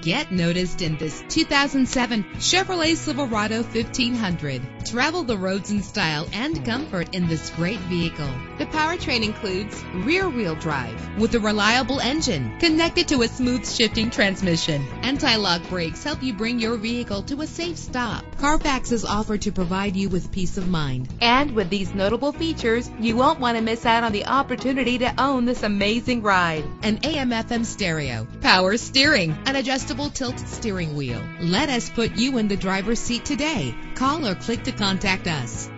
Get noticed in this 2007 Chevrolet Silverado 1500. Travel the roads in style and comfort in this great vehicle. The powertrain includes rear-wheel drive with a reliable engine connected to a smooth shifting transmission. Anti-lock brakes help you bring your vehicle to a safe stop. Carfax is offered to provide you with peace of mind. And with these notable features, you won't want to miss out on the opportunity to own this amazing ride. An AM/FM stereo, power steering, an adjustable tilt steering wheel. Let us put you in the driver's seat today. Call or click to contact us.